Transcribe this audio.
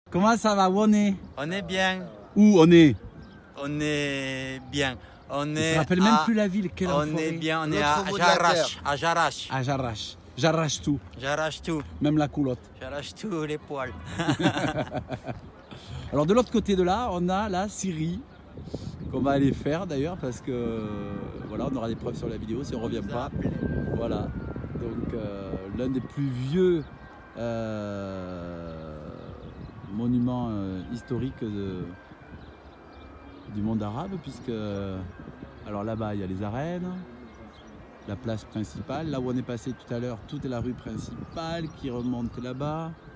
Comment ça va? Où on est? On est bien. Où on est? On est bien. On Je est ne me rappelle même plus la ville. Quelle on est bien. On est à Jarache. À Jarache. À Jarache. J'arrache tout. J'arrache tout. Même la culotte. J'arrache tous les poils. Alors de l'autre côté de là, on a la Syrie qu'on va aller faire d'ailleurs parce que voilà, on aura des preuves sur la vidéo si on revient pas. Voilà. Donc l'un des plus vieux monuments historiques du monde arabe puisque alors là-bas il y a les arènes, la place principale, là où on est passé tout à l'heure, toute la rue principale qui remonte là-bas.